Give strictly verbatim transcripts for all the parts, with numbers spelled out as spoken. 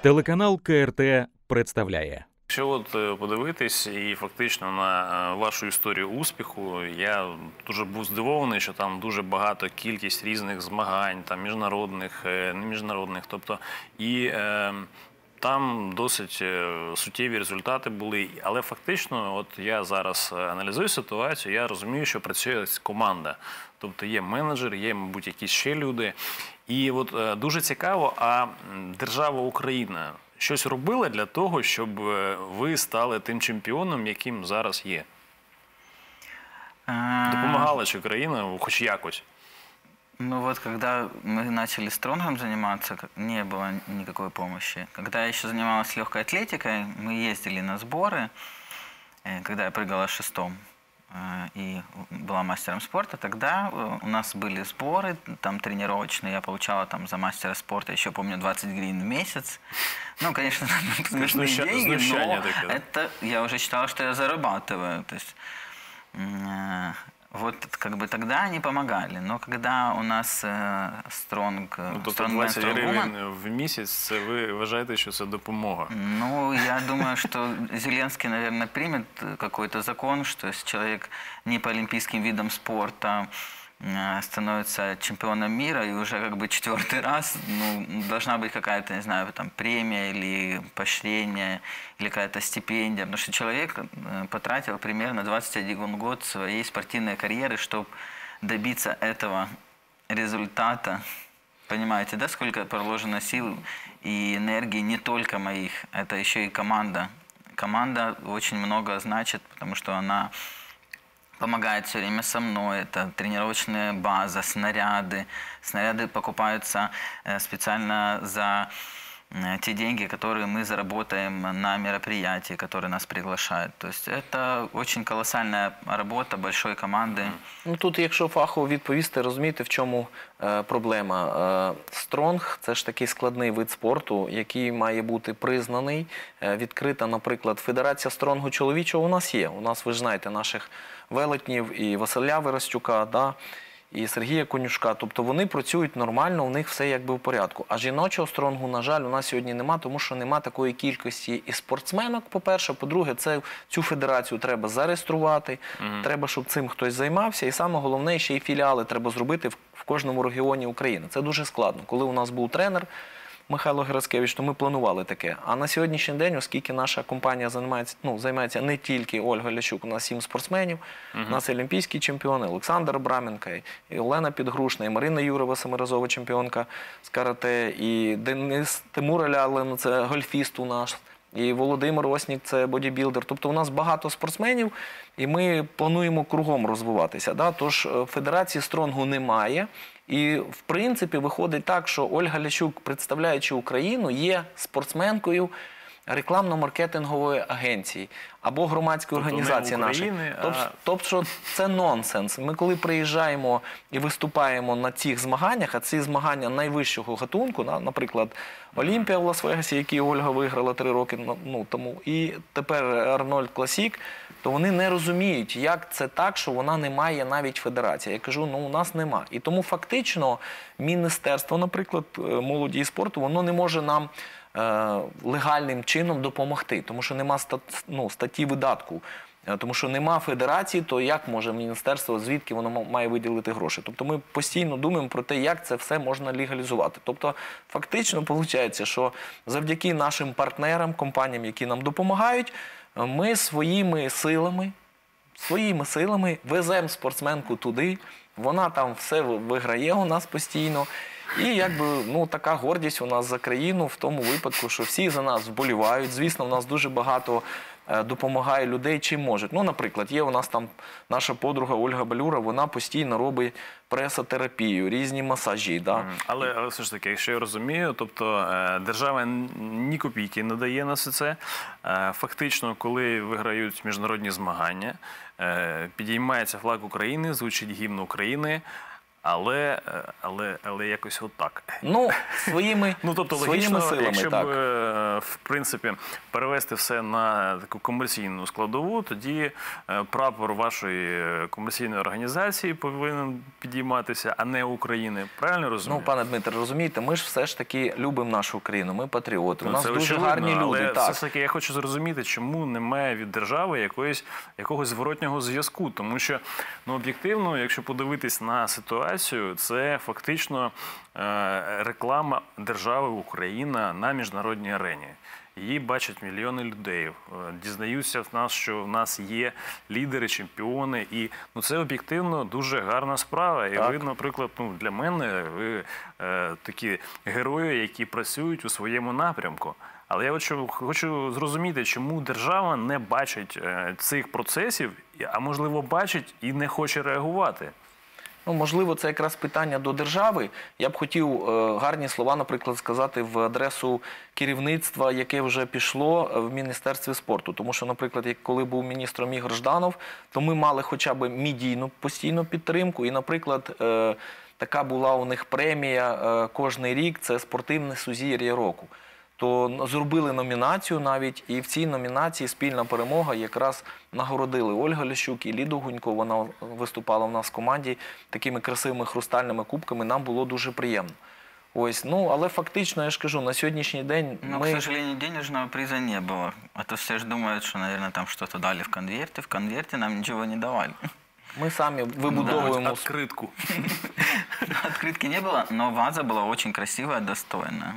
Телеканал Ка Ер Те представляє. Якщо от подивитись і фактично на вашу історію успіху, я дуже був здивований, що там дуже багато кількість різних змагань, там міжнародних, не міжнародних, тобто і е, там досить суттєві результати були. Але фактично, от я зараз аналізую ситуацію, я розумію, що працює команда. Тобто є менеджер, є, мабуть, якісь ще люди. І от дуже цікаво, а держава Україна щось робила для того, щоб ви стали тим чемпіоном, яким зараз є? Допомагала чи Україна хоч якось? Ну вот, когда мы начали стронгом заниматься, не было никакой помощи. Когда я еще занималась легкой атлетикой, мы ездили на сборы, когда я прыгала шестом и была мастером спорта, тогда у нас были сборы, там тренировочные, я получала там за мастера спорта, еще помню, двадцать гривен в месяц. Ну, конечно, смешные деньги, но это я уже считала, что я зарабатываю. То есть, вот как бы тогда они помогали, но когда у нас стронг... Ну, тобто двадцять гривень в місяць, це ви вважаєте, що це допомога? Ну, я думаю, что Зеленский, наверное, примет какой-то закон, что если человек не по олимпийским видам спорта становится чемпионом мира, и уже как бы четвертый раз, ну, должна быть какая-то, не знаю, там, премия или поощрение, или какая-то стипендия, потому что человек потратил примерно двадцать один год своей спортивной карьеры, чтобы добиться этого результата. Понимаете, да, сколько положено сил и энергии не только моих, это еще и команда. Команда очень много значит, потому что она помогает все время со мной. Это тренировочная база, снаряды. Снаряды покупаются специально за те деньги, которые мы заработаем на мероприятии, которые нас приглашают. То есть это очень колоссальная работа большой команди. Ну, тут, якщо фахово відповісти, розумієте, в чому е, проблема. Е, стронг – це ж такий складний вид спорту, який має бути признаний. Е, відкрита, наприклад, Федерація стронгу чоловічого у нас є. У нас, ви ж знаєте, наших велетнів і Василя Виростюка, да, і Сергія Конюшка. Тобто вони працюють нормально, у них все якби в порядку. А жіночого стронгу, на жаль, у нас сьогодні нема, тому що нема такої кількості і спортсменок, по-перше. По-друге, це, цю федерацію треба зареєструвати, mm-hmm. треба, щоб цим хтось займався. І саме головне, ще й філіали треба зробити в, в кожному регіоні України. Це дуже складно. Коли у нас був тренер Михайло Гераскевич, то ми планували таке. А на сьогоднішній день, оскільки наша компанія займається, ну, займається не тільки Ольга Лящук, у нас сім спортсменів, uh-huh. у нас олімпійські чемпіони, Олександр Абраменко, і Олена Підгрушна, і Марина Юрова, семиразова чемпіонка з карате, і Денис Тимур Лялин, це гольфіст у нас, і Володимир Оснік, це бодібілдер. Тобто у нас багато спортсменів, і ми плануємо кругом розвиватися. Да? Тож федерації стронгу немає. І, в принципі, виходить так, що Ольга Лящук, представляючи Україну, є спортсменкою рекламно-маркетингової агенції або громадської тобто організації нашої. А... Тобто це нонсенс. Ми коли приїжджаємо і виступаємо на цих змаганнях, а ці змагання найвищого гатунку, наприклад, Олімпія в Лас-Вегасі, які Ольга виграла три роки ну, тому, і тепер Арнольд Класік, то вони не розуміють, як це так, що вона не має навіть федерації. Я кажу, ну у нас нема. І тому фактично Міністерство, наприклад, молоді і спорту, воно не може нам е, легальним чином допомогти, тому що нема стат, ну, статті видатку. Тому що нема федерації, то як може міністерство, звідки воно має виділити гроші? Тобто ми постійно думаємо про те, як це все можна легалізувати. Тобто фактично виходить, що завдяки нашим партнерам, компаніям, які нам допомагають, ми своїми силами, своїми силами веземо спортсменку туди, вона там все виграє у нас постійно. І якби, ну, така гордість у нас за країну в тому випадку, що всі за нас вболівають. Звісно, у нас дуже багато допомагає людей, чим можуть. Ну, наприклад, є у нас там наша подруга Ольга Балюра, вона постійно робить пресотерапію, різні масажі. Да? Але, але все ж таки, якщо я розумію, тобто держава ні копійки не дає на все це. Фактично, коли виграють міжнародні змагання, підіймається флаг України, звучить гімн України, Але, е, але, але якось отак. Ну, своїми, Ну, тобто, своїми логічно, силами, якщо так. б, е, в принципі, перевести все на таку комерційну складову, тоді е, прапор вашої комерційної організації повинен підійматися, а не України. Правильно розумію? Ну, пане Дмитре, розумієте, ми ж все ж таки любимо нашу країну, ми патріоти, у Ну, нас це дуже очевидно, гарні люди. але Так. все ж таки я хочу зрозуміти, чому немає від держави якоїсь, якогось зворотнього зв'язку. Тому що, ну, об'єктивно, якщо подивитись на ситуацію, це фактично е, реклама держави Україна на міжнародній арені. Її бачать мільйони людей, е, дізнаються в нас, що в нас є лідери, чемпіони. І ну, це об'єктивно дуже гарна справа. І Так. ви, наприклад, ну, для мене ви е, такі герої, які працюють у своєму напрямку. Але я хочу, хочу зрозуміти, чому держава не бачить е, цих процесів, а можливо бачить і не хоче реагувати. Ну, можливо, це якраз питання до держави. Я б хотів е, гарні слова, наприклад, сказати в адресу керівництва, яке вже пішло в Міністерстві спорту. Тому що, наприклад, як коли був міністром Ігор Жданов, то ми мали хоча б медійну постійну підтримку. І, наприклад, е, така була у них премія е, кожний рік – це спортивне сузір'я року. То зробили номінацію навіть, і в цій номінації «Спільна перемога» якраз нагородили Ольга Лящук і Ліду Гунько. Вона виступала в нас в команді такими красивими хрустальними кубками. Нам було дуже приємно. Ось, ну, але фактично, я ж кажу, на сьогоднішній день Но, ми... к сожалению, денежного приза не было. А то все же думают, что, наверное, там что-то дали в конверте. В конверте нам ничего не давали. Ми самі вибудовуємо... Відкритку. Открытки не было, но ваза была очень красивая, достойная.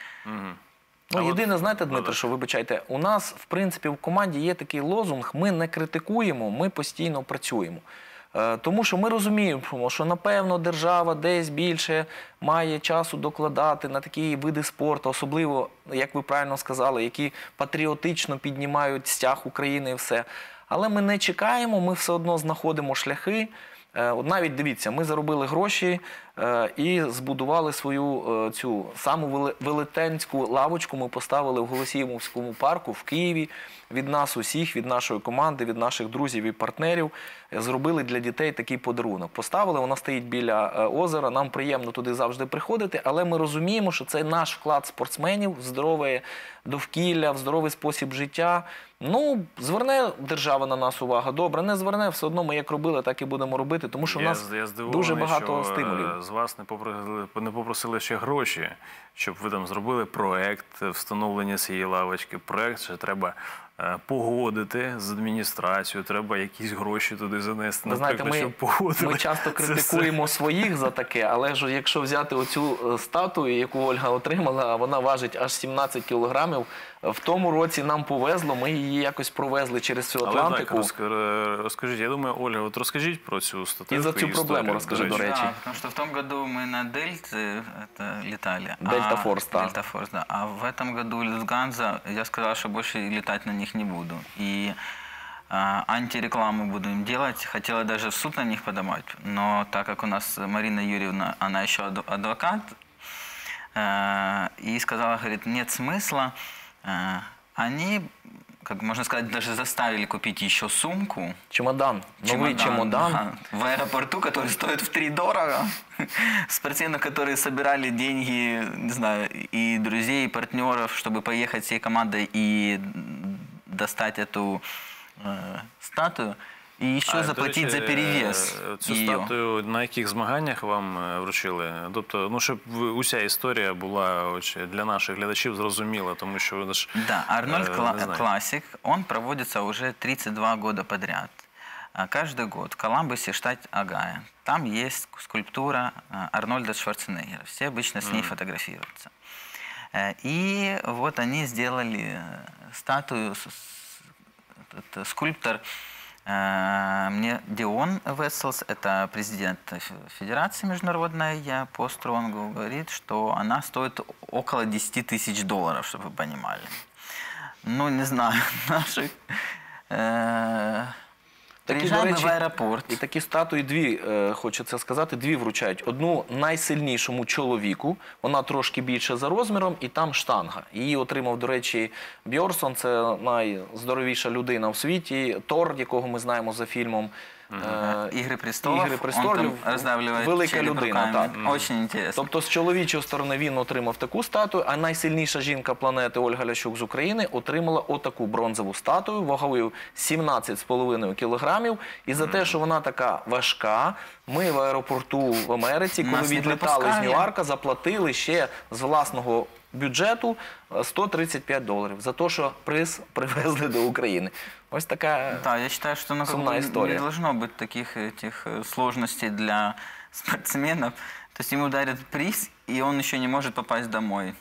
Ну, А єдине, от- знаєте, ну, Дмитро, так. що, вибачайте, у нас, в принципі, в команді є такий лозунг: ми не критикуємо, ми постійно працюємо. Е, Тому що ми розуміємо, що, напевно, держава десь більше має часу докладати на такі види спорту, особливо, як ви правильно сказали, які патріотично піднімають стяг України і все. Але ми не чекаємо, ми все одно знаходимо шляхи. Е, От навіть, дивіться, ми заробили гроші е, і збудували свою е, цю саму вели- велетенську лавочку ми поставили в Голосіївському парку в Києві. Від нас усіх, від нашої команди, від наших друзів і партнерів е, зробили для дітей такий подарунок. Поставили, вона стоїть біля е, озера, нам приємно туди завжди приходити, але ми розуміємо, що це наш вклад спортсменів в здорове довкілля, в здоровий спосіб життя. Ну, зверне держава на нас увагу, добре, не зверне, все одно ми як робили, так і будемо робити, тому що в Я, нас я здивований, дуже багато що, стимулів. е, з вас не попросили, не попросили ще гроші, щоб ви там зробили проект встановлення цієї лавочки. Проект ще треба е, погодити з адміністрацією, треба якісь гроші туди занести. Ви знаєте, наприклад, ми, щоб погодили. ми часто Це все. критикуємо своїх за таке, але ж якщо взяти оцю е, статую, яку Ольга отримала, а вона важить аж сімнадцять кілограмів, в тому році нам повезло, ми її якось провезли через всю Але так, Атлантику. розк- розкажіть, я думаю, Ольга, от розкажіть про цю статистику. І за цю проблему історію, розкажи, до до речі. Да, потому что в том году мы на Дельте это, летали. Дельта а- Форс, да. Дельта Форс, да. А в этом году Люфтганза, я сказал, что больше летать на них не буду. И а, антирекламу буду им делать. Хотела даже в суд на них подавать. Но так как у нас Марина Юрьевна, она еще ад- адвокат, э, и сказала, говорит, нет смысла. Э, они, как можно сказать, даже заставили купить еще сумку. Чемодан, новий чемодан. да, в аэропорту, который стоит в три дорого. Спортсменов, которые собирали деньги, не знаю, и друзей, и партнеров, чтобы поехать всей командой и достать эту э, статую. І ще А, заплатити до речі, за перевіз. е, Цю її. статую на яких змаганнях вам е, вручили? Тобто, ну, щоб ви- уся історія була ось для наших глядачів зрозуміла, тому що вони ж Да, Арнольд э, Кла- не знаю. Классик, он проводится уже тридцать два года подряд. А Каждый год в Коламбусе, штат Огайо. Там есть скульптура а, Арнольда Шварценеггера. Все обычно с ней фотографируются. Э, И вот они сделали э, статую, с- с- этот скульптор э, мне Дион Весселс, это президент ф- Федерации международной по стронгу, говорит, что она стоит около десять тысяч долларов, чтобы вы понимали. Ну, не знаю, наших... Э, Такі, Приезжаем до мы речі, в аэропорт. І такі статуї дві, е, хочеться сказати, дві вручають. Одну найсильнішому чоловіку, вона трошки більше за розміром, і там штанга. Її отримав, до речі, Бьорсон, це найздоровіша людина в світі, Тор, якого ми знаємо за фільмом. Игры престолов, Ігри он престолів, там раздавливает велика череп людина, руками. так. Очень интересно. Тобто з чоловічої сторони він отримав таку статую, а найсильніша жінка планети Ольга Лящук з України отримала отаку бронзову статую вагою сімнадцять з половиною кілограмів. І за те, що вона така важка, ми в аеропорту в Америці, коли Нас не відлітали з пропускали. Ньюарка, заплатили ще з власного бюджету сто тридцять п'ять доларів за те, що приз привезли до України. Ось така... Да, я считаю, что ну, как сумная бы, история. не должно быть таких этих э, сложностей для спортсменов. То есть ему дарят приз, и он еще не может попасть домой.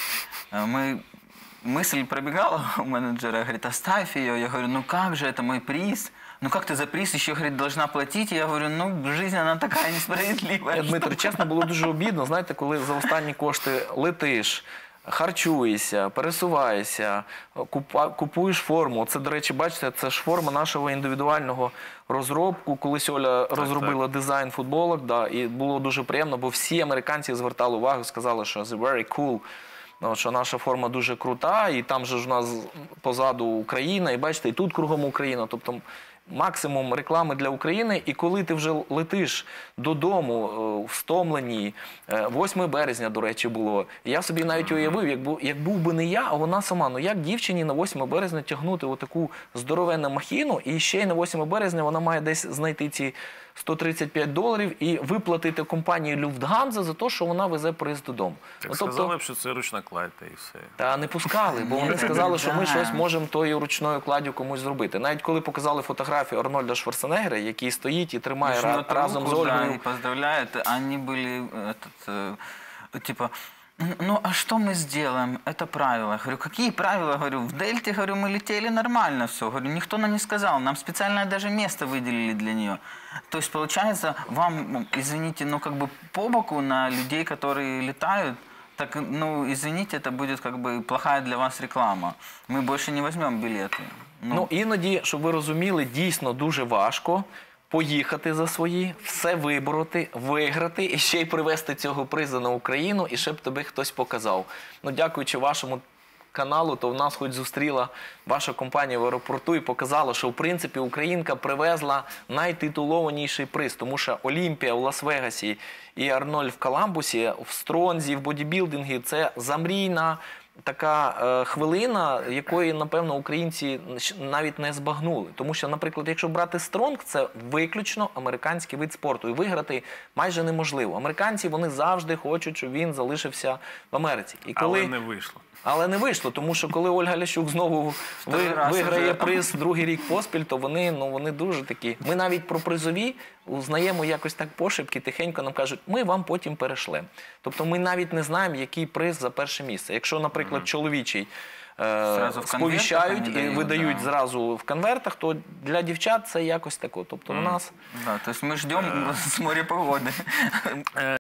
Э, Мы... Мысль пробегала у менеджера, говорит, оставь ее. Я говорю, ну как же, это мой приз. Ну как ты за приз еще, говорит, должна платить? И я говорю, ну жизнь, она такая несправедливая. Дмитро, чесно, було дуже обідно, знаєте, коли за останні кошти летиш, харчуєшся, пересуваєшся, купа- купуєш форму. Це, до речі, бачите, це ж форма нашого індивідуального розробку. Колись Оля розробила дизайн футболок, да, і було дуже приємно, бо всі американці звертали увагу, сказали, що «it's very cool», ну, що наша форма дуже крута, і там же ж у нас позаду Україна, і бачите, і тут кругом Україна. Тобто максимум реклами для України, і коли ти вже летиш додому е, встомленій, е, восьмого березня, до речі, було, я собі навіть уявив, як був, як був би не я, а вона сама, ну як дівчині на восьмого березня тягнути отаку здоровенну махіну, і ще й на восьмого березня вона має десь знайти ці сто тридцять п'ять доларів і виплатити компанії Люфтганза за те, що вона везе приз додому. Так Ну, сказали б, що це ручна кладь, та і все. Та не пускали, бо вони Ні, сказали, що ми да. щось можемо тою ручною кладдю комусь зробити. Навіть коли показали фотографію Арнольда Шварценеггера, який стоїть і тримає ра- Жмет разом з руку, да, Ольгою. и поздравляет. Они были, этот, э, типа, ну а что мы сделаем? Это правила. Я говорю, какие правила? Говорю, в Дельте, говорю, мы летели нормально все. Говорю, никто нам не сказал. Нам специальное даже место выделили для нее. То есть, получается, вам, ну, извините, ну как бы по боку на людей, которые летают, так, ну, извините, это будет как бы плохая для вас реклама. Мы больше не возьмем билеты. Ну, іноді, щоб ви розуміли, дійсно дуже важко поїхати за свої, все вибороти, виграти і ще й привезти цього призу на Україну, і щоб тобі хтось показав. Ну, дякуючи вашому каналу, то в нас хоч зустріла ваша компанія в аеропорту і показала, що в принципі українка привезла найтитулованіший приз, тому що Олімпія в Лас-Вегасі і Арнольд в Коламбусі, в стронзі, в бодібілдингі – це замрійна така е, хвилина, якої, напевно, українці навіть не збагнули. Тому що, наприклад, якщо брати стронг, це виключно американський вид спорту. І виграти майже неможливо. Американці, вони завжди хочуть, щоб він залишився в Америці. І коли... Але не вийшло. Але не вийшло, тому що коли Ольга Лящук знову ви, раз виграє вже. приз другий рік поспіль, то вони, ну, вони дуже такі. Ми навіть про призові узнаємо якось так пошепки, тихенько нам кажуть, ми вам потім перешлемо. Тобто ми навіть не знаємо, який приз за перше місце. Якщо, наприклад, mm-hmm. чоловічий е, Зразу в сповіщають конвертах і вони видають дають, зразу в конвертах, то для дівчат це якось тако. Тобто у нас... Да, то есть мы ждем с моря погоды.